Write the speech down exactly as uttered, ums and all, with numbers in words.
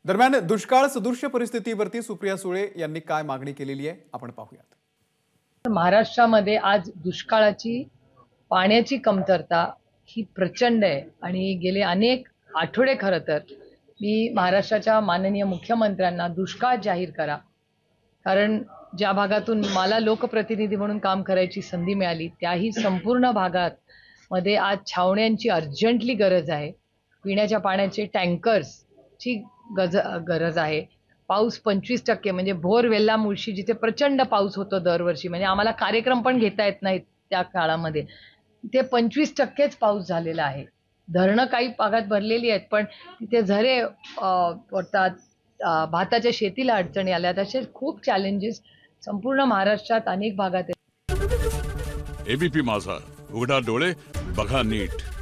दरम्यान दुष्काळ सदृश्य परिस्थितीवरती सुप्रिया सुळे यांनी काय मागणी केलेली आहे आपण पाहूयात। महाराष्ट्रामध्ये आज दुष्काळाची पाण्याची कमतरता ही प्रचंड आहे आणि गेले अनेक आठवडे खरं तर मी महाराष्ट्राच्या माननीय मुख्यमंत्र्यांना दुष्काळ जाहीर करा, कारण ज्या भागातून मला लोकप्रतिनिधी म्हणून काम करायची संधी मिळाली त्याही संपूर्ण भागात मध्ये आज छावण्यांची अर्जंटली गरज आहे। पिण्याच्या पाण्याचे टँकर्सची गज गरज आहे। पाऊस पंचवीस टक्के म्हणजे भोर वेल्ला मुळशी जिथे प्रचंड पाऊस होतो दरवर्षी, म्हणजे आम्हाला कार्यक्रम पण घेता येत नाहीत त्या काळामध्ये, तिथे पंचवीस टक्केच पाऊस झालेला आहे। धरणं काही भागात भरलेली आहेत पण तिथे झरे पडतात, भाताच्या शेतीला अडचणी आल्या, तसे खूप चॅलेंजेस संपूर्ण महाराष्ट्रात अनेक भागात आहेत। एबीपी माझा, उघडा डोळे बघा नीट।